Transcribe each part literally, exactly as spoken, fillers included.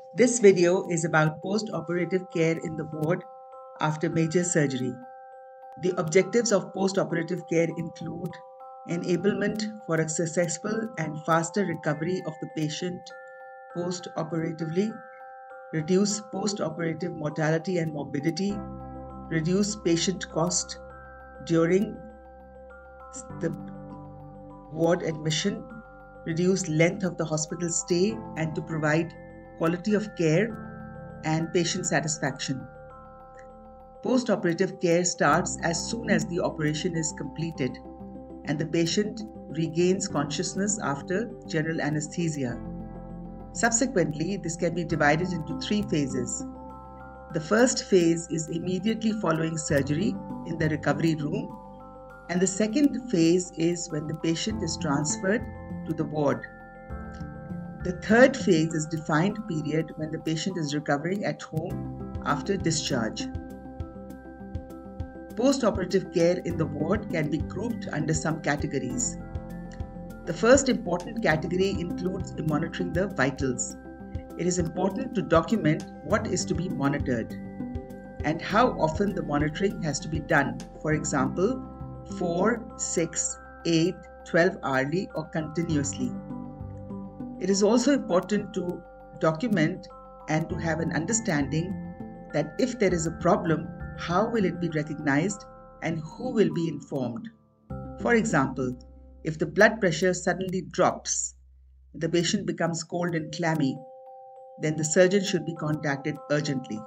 This video is about post-operative care in the ward after major surgery. The objectives of post-operative care include enablement for a successful and faster recovery of the patient post-operatively, reduce post-operative mortality and morbidity, reduce patient cost during the ward admission, reduce length of the hospital stay, and to provide quality of care and patient satisfaction. Post-operative care starts as soon as the operation is completed and the patient regains consciousness after general anesthesia. Subsequently, this can be divided into three phases. The first phase is immediately following surgery in the recovery room, and the second phase is when the patient is transferred to the ward. The third phase is defined period when the patient is recovering at home after discharge. Post-operative care in the ward can be grouped under some categories. The first important category includes monitoring the vitals. It is important to document what is to be monitored and how often the monitoring has to be done. For example, four, six, eight, twelve hourly or continuously. It is also important to document and to have an understanding that if there is a problem, how will it be recognized and who will be informed. For example, if the blood pressure suddenly drops, the patient becomes cold and clammy, then the surgeon should be contacted urgently.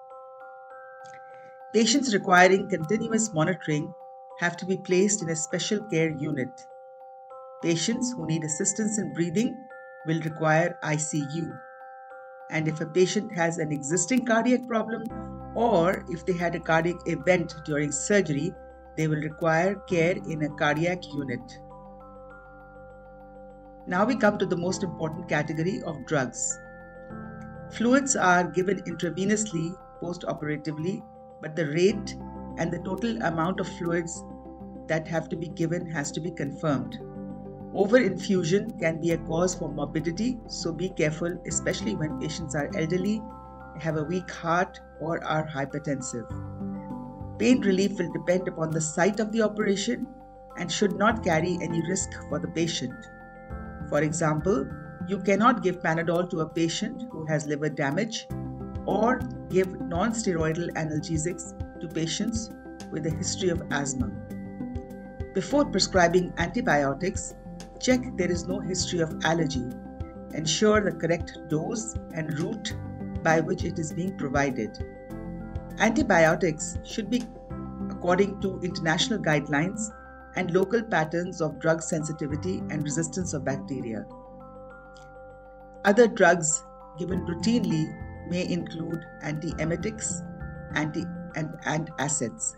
Patients requiring continuous monitoring have to be placed in a special care unit. Patients who need assistance in breathing will require I C U. And if a patient has an existing cardiac problem or if they had a cardiac event during surgery, they will require care in a cardiac unit. Now we come to the most important category of drugs. Fluids are given intravenously post-operatively, but the rate and the total amount of fluids that have to be given has to be confirmed. Over-infusion can be a cause for morbidity, so be careful, especially when patients are elderly, have a weak heart, or are hypertensive. Pain relief will depend upon the site of the operation and should not carry any risk for the patient. For example, you cannot give Panadol to a patient who has liver damage or give non-steroidal analgesics to patients with a history of asthma. Before prescribing antibiotics, check there is no history of allergy. Ensure the correct dose and route by which it is being provided. Antibiotics should be according to international guidelines and local patterns of drug sensitivity and resistance of bacteria. Other drugs given routinely may include antiemetics anti and antacids.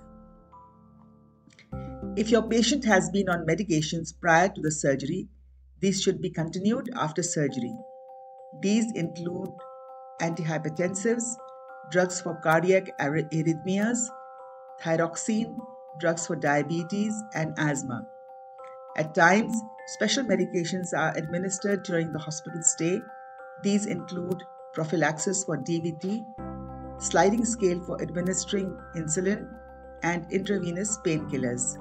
If your patient has been on medications prior to the surgery, these should be continued after surgery. These include antihypertensives, drugs for cardiac arrhythmias, thyroxine, drugs for diabetes, and asthma. At times, special medications are administered during the hospital stay. These include prophylaxis for D V T, sliding scale for administering insulin, and intravenous painkillers.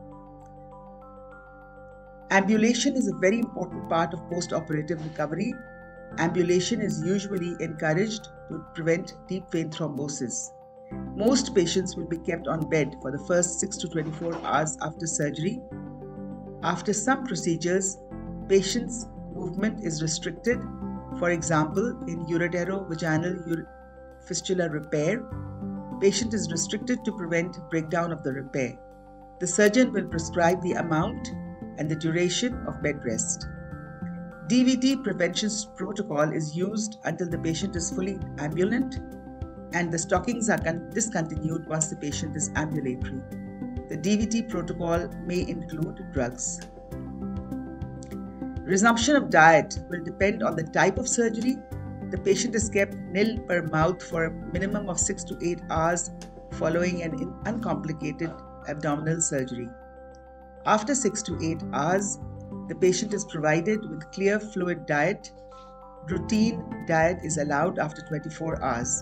Ambulation is a very important part of post-operative recovery. Ambulation is usually encouraged to prevent deep vein thrombosis. Most patients will be kept on bed for the first six to twenty-four hours after surgery. After some procedures, patients' movement is restricted. For example, in ureterovaginal fistula repair, patient is restricted to prevent breakdown of the repair. The surgeon will prescribe the amount and the duration of bed rest. D V T prevention protocol is used until the patient is fully ambulant, and the stockings are discontinued once the patient is ambulatory. The D V T protocol may include drugs. Resumption of diet will depend on the type of surgery. The patient is kept nil per mouth for a minimum of six to eight hours following an uncomplicated abdominal surgery. After six to eight hours, the patient is provided with clear fluid diet. routine diet is allowed after twenty-four hours.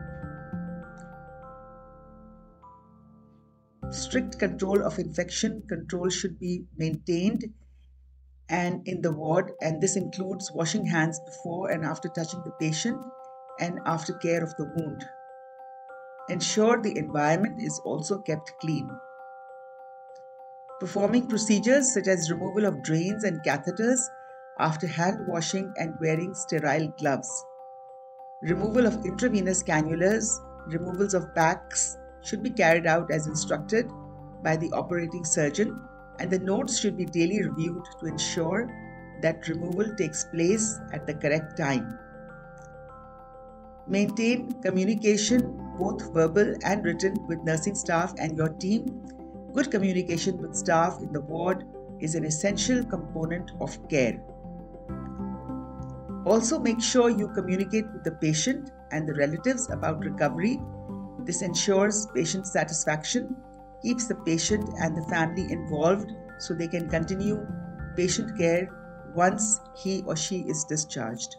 Strict control of infection control should be maintained and in the ward, and this includes washing hands before and after touching the patient and after care of the wound. Ensure the environment is also kept clean. Performing procedures such as removal of drains and catheters after hand washing and wearing sterile gloves. Removal of intravenous cannulas, removals of packs should be carried out as instructed by the operating surgeon, and the notes should be daily reviewed to ensure that removal takes place at the correct time. Maintain communication, both verbal and written, with nursing staff and your team. Good communication with staff in the ward is an essential component of care. Also, make sure you communicate with the patient and the relatives about recovery. This ensures patient satisfaction, keeps the patient and the family involved so they can continue patient care once he or she is discharged.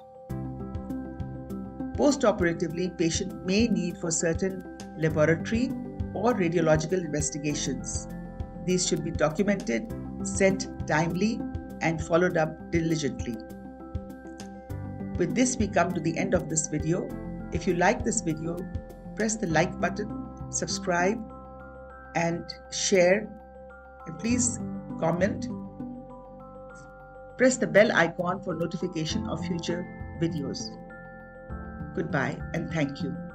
Post-operatively, patient may need for certain laboratory or radiological investigations. These should be documented, sent timely, and followed up diligently. With this, we come to the end of this video. If you like this video, press the like button, subscribe, and share. And please comment. Press the bell icon for notification of future videos. Goodbye and thank you.